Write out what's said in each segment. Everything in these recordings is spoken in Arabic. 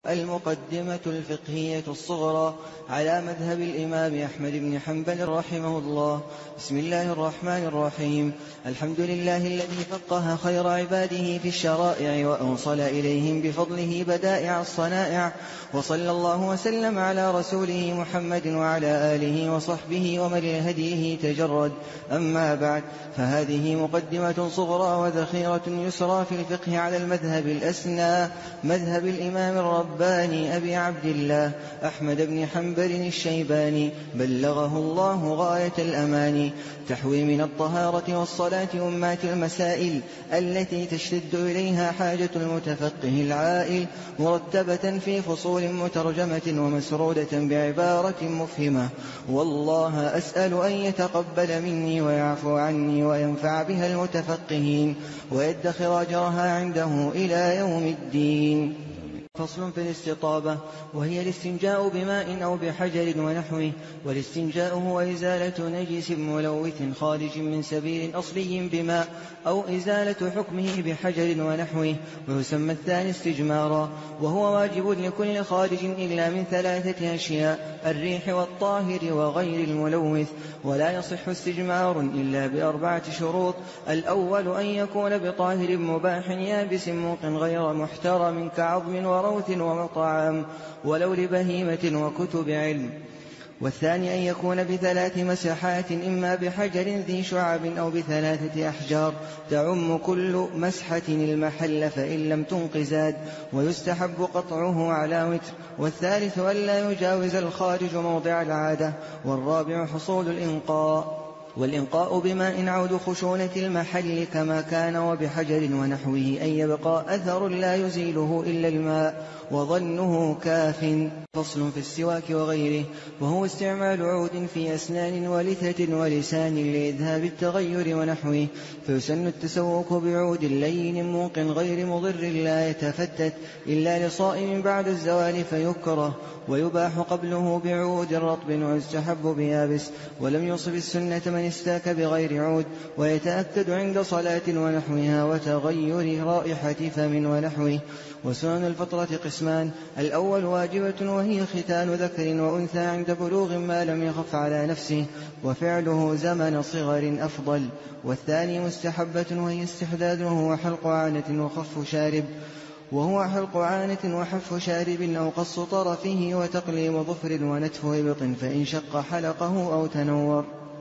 المقدمة الفقهية الصغرى على مذهب الإمام أحمد بن حنبل رحمه الله. بسم الله الرحمن الرحيم. الحمد لله الذي فقه خير عباده في الشرائع وأوصل إليهم بفضله بدائع الصنائع، وصلى الله وسلم على رسوله محمد وعلى آله وصحبه ومن لهديه تجرد. أما بعد، فهذه مقدمة صغرى وذخيرة يسرى في الفقه على المذهب الأسنى، مذهب الإمام الرباني أبي عبد الله أحمد بن حنبل الشيباني، بلغه الله غاية الأمان، تحوي من الطهارة والصلاة أمات المسائل التي تشتد إليها حاجة المتفقه العائل، مرتبة في فصول مترجمة ومسرودة بعبارة مفهمة. والله أسأل أن يتقبل مني ويعفو عني وينفع بها المتفقهين ويدخر أجرها عنده إلى يوم الدين. فصل في الاستطابة، وهي الاستنجاء بماء أو بحجر ونحوه. والاستنجاء هو إزالة نجس ملوث خارج من سبيل أصلي بماء، أو إزالة حكمه بحجر ونحوه، ويسمى الثاني استجمارا، وهو واجب لكل خارج إلا من ثلاثة أشياء: الريح والطاهر وغير الملوث. ولا يصح استجمار إلا بأربعة شروط: الأول أن يكون بطاهر مباح يابس موق غير محترم كعظم وروث ومطعام ولو لبهيمة وكتب علم. والثاني أن يكون بثلاث مسحات، إما بحجر ذي شعب أو بثلاثة أحجار تعم كل مسحة المحل فإن لم تنق زاد، ويستحب قطعه على وتر. والثالث أن لا يجاوز الخارج موضع العادة. والرابع حصول الإنقاء، والإنقاء بماء عود خشونة المحل كما كان، وبحجر ونحوه أن يبقى أثر لا يزيله إلا الماء وظنه كاف. فصل في السواك وغيره، وهو استعمال عود في أسنان ولثة ولسان لإذهاب التغير ونحوه. فيسن التسوك بعود لين موق غير مضر لا يتفتت إلا لصائم بعد الزوال فيكره، ويباح قبله بعود رطب ويستحب بيابس. ولم يصب السنة من استاك بغير عود، ويتأكد عند صلاة ونحوها وتغير رائحة فم ونحوه. وسنن الفطرة قسمان: الأول واجبة وهي ختان ذكر وأنثى عند بلوغ ما لم يخف على نفسه، وفعله زمن صغر أفضل. والثاني مستحبة وهي استحداده وحلق عانة وخف شارب، وهو حلق عانة وحف شارب أو قص طرفه وتقليم ظفر ونتف إبط فإن شق حلقه أو تنور.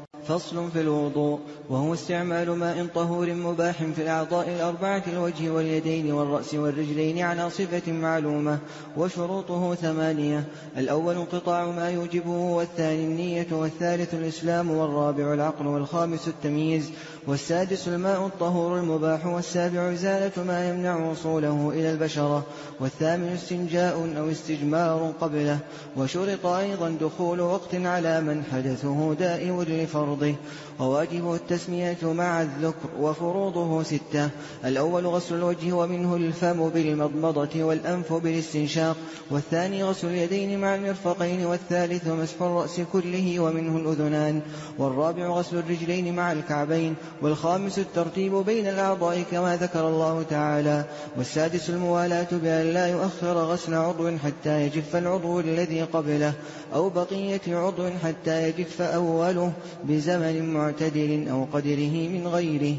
فصل في الوضوء، وهو استعمال ماء طهور مباح في الأعضاء الأربعة: الوجه واليدين والرأس والرجلين على صفة معلومة. وشروطه 8: الأول انقطاع ما يوجبه، والثاني النية، والثالث الإسلام، والرابع العقل، والخامس التمييز، والسادس الماء الطهور المباح، والسابع إزالة ما يمنع وصوله إلى البشرة، والثامن استنجاء أو استجمار قبله. وشرط أيضا دخول وقت على من حدثه دائم لفرضه. وواجب التسمية مع الذكر. وفروضه 6: الأول غسل الوجه ومنه الفم بالمضمضة والأنف بالاستنشاق، والثاني غسل اليدين مع المرفقين، والثالث مسح الرأس كله ومنه الأذنان، والرابع غسل الرجلين مع الكعبين، والخامس الترتيب بين الأعضاء كما ذكر الله تعالى، والسادس الموالاة بأن لا يؤخر غسل عضو حتى يجف العضو الذي قبله، أو بقية عضو حتى يجف أوله بزمن معتدل أو قدره من غيره.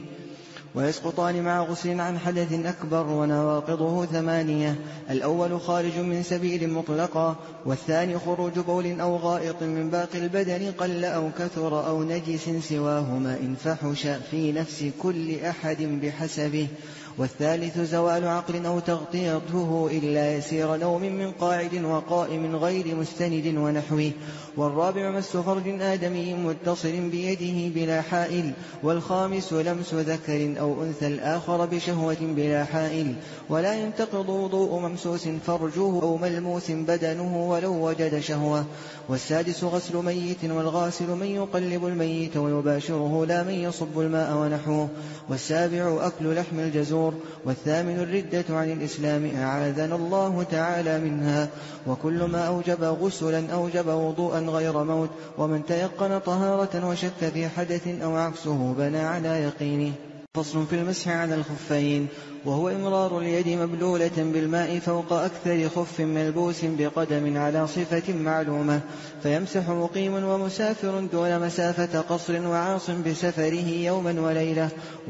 ويسقطان مع غسل عن حدث أكبر. ونواقضه 8: الأول خارج من سبيل مطلقا، والثاني خروج بول أو غائط من باقي البدن قل أو كثر أو نجس سواهما إن فحش في نفس كل أحد بحسبه، والثالث زوال عقل أو تغطيته إلا يسير نوم من قاعد وقائم غير مستند ونحوه، والرابع مس فرج آدمي متصل بيده بلا حائل، والخامس لمس ذكر أو أنثى الآخر بشهوة بلا حائل. ولا ينتقض وضوء ممسوس فرجه أو ملموس بدنه ولو وجد شهوة. والسادس غسل ميت، والغاسل من يقلب الميت ويباشره لا من يصب الماء ونحوه. والسابع أكل لحم الجزور. والثامن الردة عن الإسلام أعاذنا الله تعالى منها. وكل ما أوجب غسلا أوجب وضوءا غير موت. ومن تيقن طهارة وشك في حدث أو عكسه بنى على يقينه. فصل في المسح على الخفين، وهو إمرار اليد مبلولة بالماء فوق أكثر خف ملبوس بقدم على صفة معلومة، فيمسح مقيم ومسافر دون مسافة قصر وعاص بسفره يوما وليلة،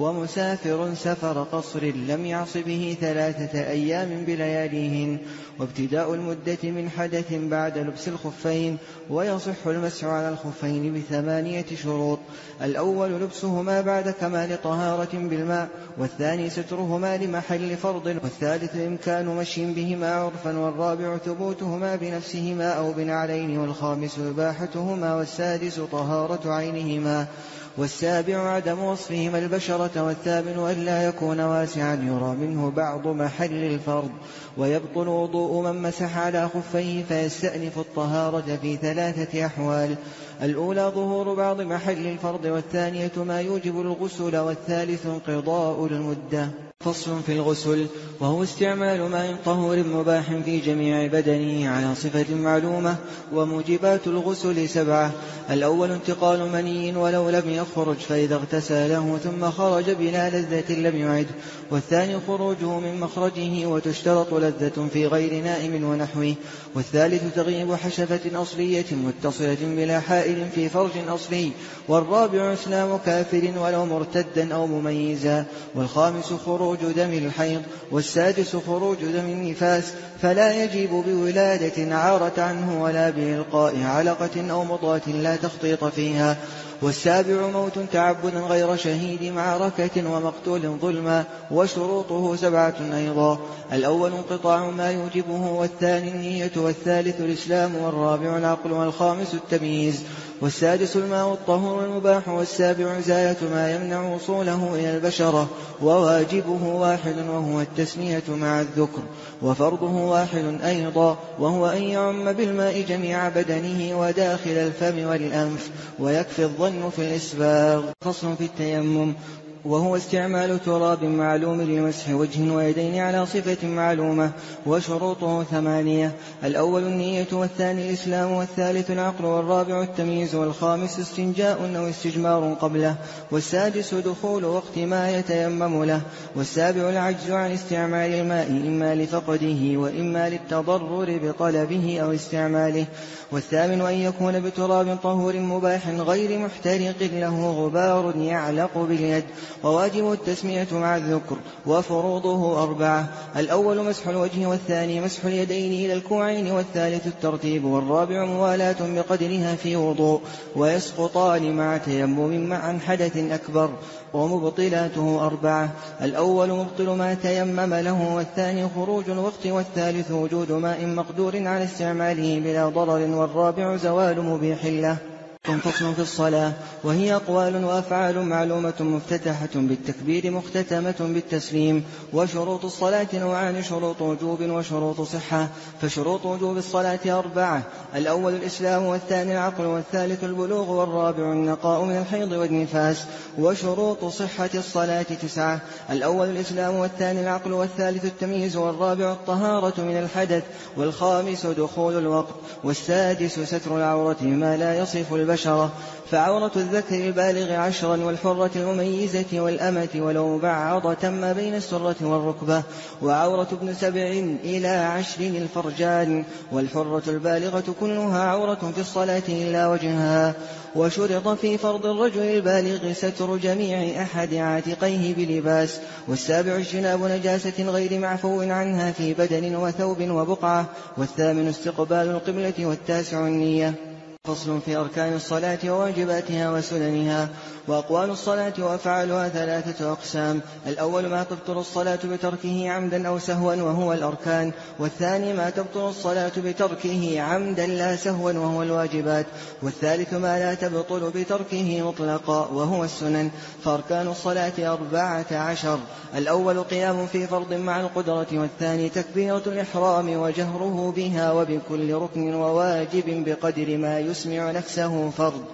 ومسافر سفر قصر لم يعص به 3 أيام بلياليهن. وابتداء المدة من حدث بعد لبس الخفين، ويصح المسح على الخفين ب8 شروط: الأول لبسهما بعد كمال طهارة بالماء، والثاني سترهما لمحل فرض، والثالث إمكان مشي بهما عرفا، والرابع ثبوتهما بنفسهما أو بنعلين، والخامس إباحتهما، والسادس طهارة عينهما، والسابع عدم وصفهما البشرة، والثامن أن لا يكون واسعا يرى منه بعض محل الفرض. ويبطل وضوء من مسح على خفيه فيستأنف الطهارة في 3 أحوال: الأولى ظهور بعض محل الفرض، والثانية ما يوجب الغسل، والثالث انقضاء المدة. فصل في الغسل، وهو استعمال ماء طهور مباح في جميع بدنه على صفة معلومة. وموجبات الغسل 7: الأول انتقال مني ولو لم يخرج، فإذا اغتسله ثم خرج بلا لذة لم يعد. والثاني خروجه من مخرجه، وتشترط لذة في غير نائم ونحوه. والثالث تغيب حشفة أصلية متصلة بلا حائل في فرج أصلي. والرابع إسلام كافر ولو مرتدا أو مميزا. والخامس خروج دم الحيض. والسادس خروج دم النفاس، فلا يجيب بولادة عارت عنه ولا بإلقاء علقة أو مضغة لا تخطيط فيها. والسابع موت تعبد غير شهيد معركة ومقتول ظلما. وشروطه 7 أيضا: الأول انقطاع ما يوجبه، والثاني النية، والثالث الإسلام، والرابع العقل، والخامس التمييز، والسادس الماء الطهور المباح، والسابع إزالة ما يمنع وصوله إلى البشرة. وواجبه 1 وهو التسمية مع الذكر. وفرضه 1 أيضا، وهو أن يعم بالماء جميع بدنه وداخل الفم والأنف، ويكفي الظن في الإسباغ. فصل في التيمم، وهو استعمال تراب معلوم لمسح وجه ويدين على صفة معلومة. وشروطه 8: الأول النية، والثاني الإسلام، والثالث العقل، والرابع التمييز، والخامس استنجاء أو استجمار قبله، والسادس دخول وقت ما يتيمم له، والسابع العجز عن استعمال الماء إما لفقده وإما للتضرر بطلبه أو استعماله، والثامن أن يكون بتراب طهور مباح غير محترق له غبار يعلق باليد. وواجب التسمية مع الذكر. وفروضه 4: الأول مسح الوجه، والثاني مسح اليدين إلى الكوعين، والثالث الترتيب، والرابع موالاة بقدرها في وضوء. ويسقطان مع تيمم عن حدث أكبر. ومبطلاته 4: الأول مبطل ما تيمم له، والثاني خروج الوقت، والثالث وجود ماء مقدور على استعماله بلا ضرر، والرابع زوال مبيح له. فصل في الصلاة، وهي أقوال وأفعال معلومة مفتتحة بالتكبير مختتمة بالتسليم. وشروط الصلاة نوعان: شروط وجوب وشروط صحة. فشروط وجوب الصلاة 4: الأول الإسلام، والثاني العقل، والثالث البلوغ، والرابع النقاء من الحيض والنفاس. وشروط صحة الصلاة 9: الأول الإسلام، والثاني العقل، والثالث التمييز، والرابع الطهارة من الحدث، والخامس دخول الوقت، والسادس ستر العورة ما لا يصف البشرة. فعورة الذكر البالغ 10، والحرة المميزة والأمة ولو بعضة ما بين السرة والركبة. وعورة ابن 7 إلى 10 الفرجان. والحرة البالغة كلها عورة في الصلاة إلا وجهها. وشرط في فرض الرجل البالغ ستر جميع أحد عاتقيه بلباس. والسابع اجتناب نجاسة غير معفو عنها في بدن وثوب وبقعة. والثامن استقبال القبلة. والتاسع النية. فصل في أركان الصلاة وواجباتها وسننها. وأقوال الصلاة وأفعالها 3 أقسام: الأول ما تبطل الصلاة بتركه عمدا أو سهوا وهو الأركان. والثاني ما تبطل الصلاة بتركه عمدا لا سهوا وهو الواجبات. والثالث ما لا تبطل بتركه مطلقا وهو السنن. فأركان الصلاة 14: الأول قيام في فرض مع القدرة، والثاني تكبيرة الإحرام وجهره بها وبكل ركن وواجب بقدر ما يسمع نفسه فرض.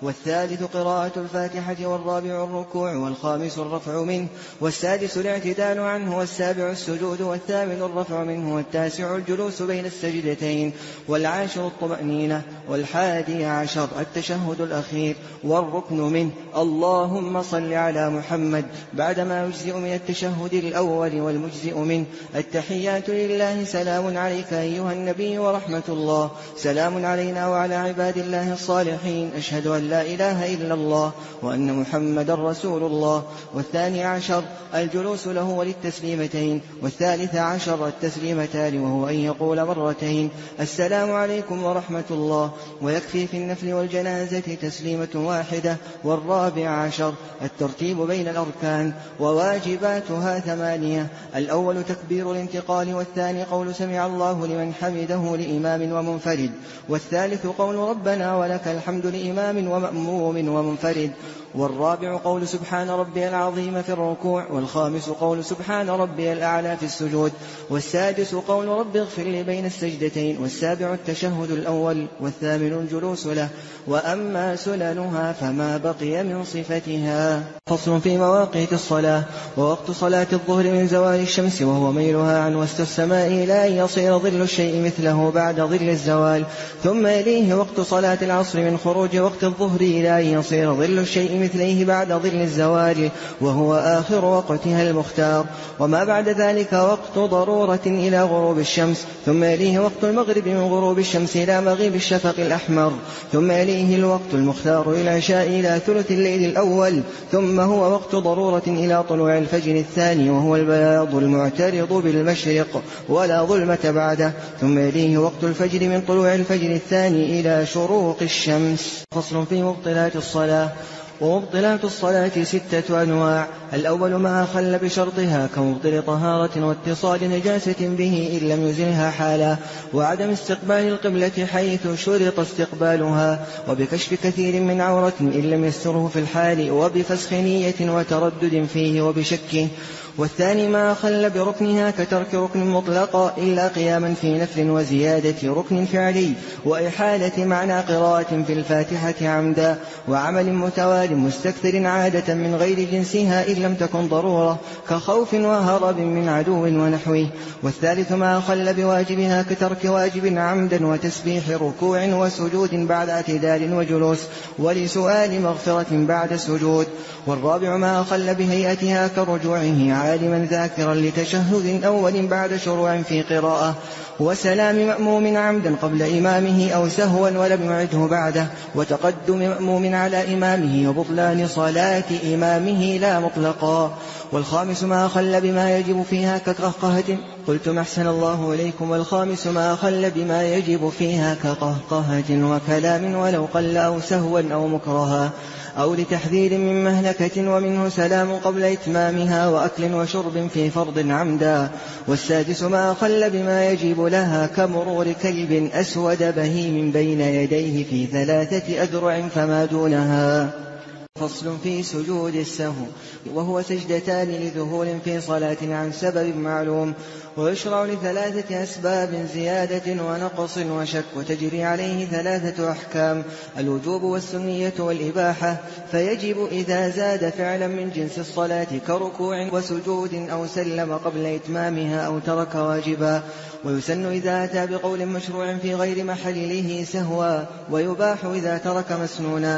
والثالث قراءة الفاتحة، والرابع الركوع، والخامس الرفع منه، والسادس الاعتدال عنه، والسابع السجود، والثامن الرفع منه، والتاسع الجلوس بين السجدتين، والعاشر الطمأنينة، والحادي عشر التشهد الأخير والركن منه. اللهم صل على محمد بعدما يجزئ من التشهد الأول والمجزئ منه. التحيات لله، سلام عليك أيها النبي ورحمة الله، سلام علينا وعلى عباد الله الصالحين، أشهد أن لا إله إلا الله وأن محمد رسول الله. والثاني عشر الجلوس له وللتسليمتين، والثالث عشر التسليمتان، وهو أن يقول مرتين السلام عليكم ورحمة الله، ويكفي في النفل والجنازة تسليمة واحدة. والرابع عشر الترتيب بين الأركان، وواجباتها 8: الأول تكبير الانتقال، والثاني قول سمع الله لمن حمده لإمام ومنفرد، والثالث قول ربنا ولك الحمد لإمام ومأموم ومنفرد، والرابع قول سبحان ربي العظيم في الركوع، والخامس قول سبحان ربي الأعلى في السجود، والسادس قول رب اغفر لي بين السجدتين، والسابع التشهد الأول، والثامن الجلوس له. وأما سننها فما بقي من صفتها. فصل في مواقيت الصلاة. ووقت صلاة الظهر من زوال الشمس وهو ميلها عن وسط السماء إلى أن يصير ظل الشيء مثله بعد ظل الزوال، ثم يليه وقت صلاة العصر من خروج وقت الظهر إلى أن يصير ظل الشيء مثليه بعد ظل الزوال، وهو آخر وقتها المختار. وما بعد ذلك وقت ضرورة إلى غروب الشمس، ثم يليه وقت المغرب من غروب الشمس إلى مغيب الشفق الأحمر، ثم يليه الوقت المختار إلى العشاء إلى ثلث الليل الأول، ثم هو وقت ضرورة إلى طلوع الفجر الثاني، وهو البياض المعترض بالمشرق ولا ظلمة بعده، ثم يليه وقت الفجر من طلوع الفجر الثاني إلى شروق الشمس. فصل في مبطلات الصلاة. ومبطلات الصلاة 6 أنواع: الأول ما أخل بشرطها كمبطل طهارة واتصال نجاسة به إن لم يزلها حالا، وعدم استقبال القبلة حيث شرط استقبالها، وبكشف كثير من عورة إن لم يستره في الحال، وبفسخ نية وتردد فيه وبشكه. والثاني ما أخل بركنها كترك ركن مطلقا إلا قياما في نفل وزيادة ركن فعلي، وإحالة معنى قراءة في الفاتحة عمدا، وعمل متوال مستكثر عادة من غير جنسها إن لم تكن ضرورة كخوف وهرب من عدو ونحوه. والثالث ما أخل بواجبها كترك واجب عمدا وتسبيح ركوع وسجود بعد اعتدال وجلوس، ولسؤال مغفرة بعد سجود. والرابع ما أخل بهيئتها كرجوعه عالما ذاكرا لتشهد أول بعد شروع في قراءة، وسلام مأموم عمدا قبل إمامه أو سهوا ولم يعده بعده، وتقدم مأموم على إمامه، وبطلان صلاة إمامه لا مطلقا. والخامس ما أخل بما يجب فيها كقهقهة. قلتم أحسن الله إليكم. والخامس ما أخل بما يجب فيها كقهقهة وكلام ولو قل أو سهوا أو مكرها أو لتحذير من مهلكة، ومنه سلام قبل إتمامها وأكل وشرب في فرض عمدا. والسادس ما أخل بما يجب لها كمرور كلب أسود بهيم بين يديه في 3 أذرع فما دونها. فصل في سجود السهو، وهو سجدتان لذهول في صلاة عن سبب معلوم، ويشرع ل3 أسباب: زيادة ونقص وشك، وتجري عليه 3 أحكام: الوجوب والسنية والإباحة. فيجب إذا زاد فعلا من جنس الصلاة كركوع وسجود أو سلم قبل إتمامها أو ترك واجبا. ويسن إذا أتى بقول مشروع في غير محله سهوا، ويباح إذا ترك مسنونا،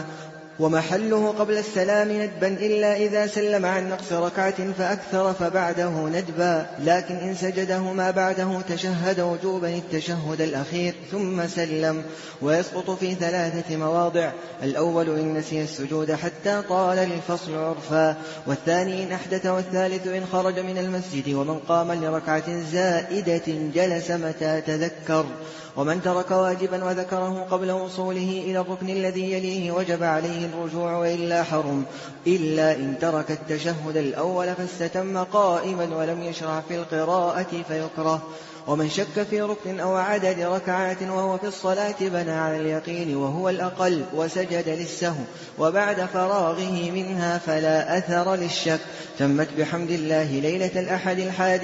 ومحله قبل السلام ندبا إلا إذا سلم عن نقص ركعة فأكثر فبعده ندبا، لكن إن سجده ما بعده تشهد وجوبا التشهد الأخير ثم سلم. ويسقط في 3 مواضع: الأول إن نسي السجود حتى طال للفصل عرفا، والثاني إن أحدث، والثالث إن خرج من المسجد، ومن قام لركعة زائدة جلس متى تذكر، ومن ترك واجبا وذكره قبل وصوله إلى الركن الذي يليه وجب عليه الرجوع وإلا حرم، إلا إن ترك التشهد الأول فاستتم قائما ولم يشرع في القراءة فيكره. ومن شك في ركن أو عدد ركعات وهو في الصلاة بنى على اليقين وهو الأقل وسجد للسهو، وبعد فراغه منها فلا أثر للشك. تمت بحمد الله ليلة الأحد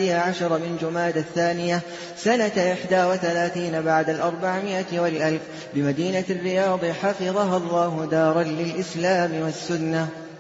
11 من جمادى الثانية سنة 31 بعد 400 والألف بمدينة الرياض، حفظها الله دارا لله الإسلام والسنة.